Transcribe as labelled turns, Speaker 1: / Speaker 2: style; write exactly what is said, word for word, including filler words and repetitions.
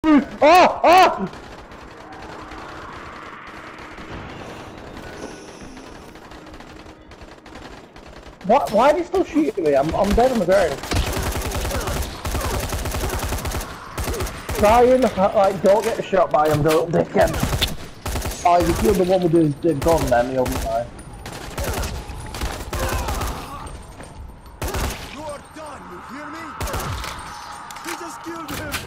Speaker 1: Oh! Oh! What? Why are they still shooting me? I'm, I'm dead on the ground. Try and, like, don't get shot by him, don't dickhead. Oh, if you kill the one with the, the gun, then he'll be fine.
Speaker 2: You are done, you hear me? We just killed him!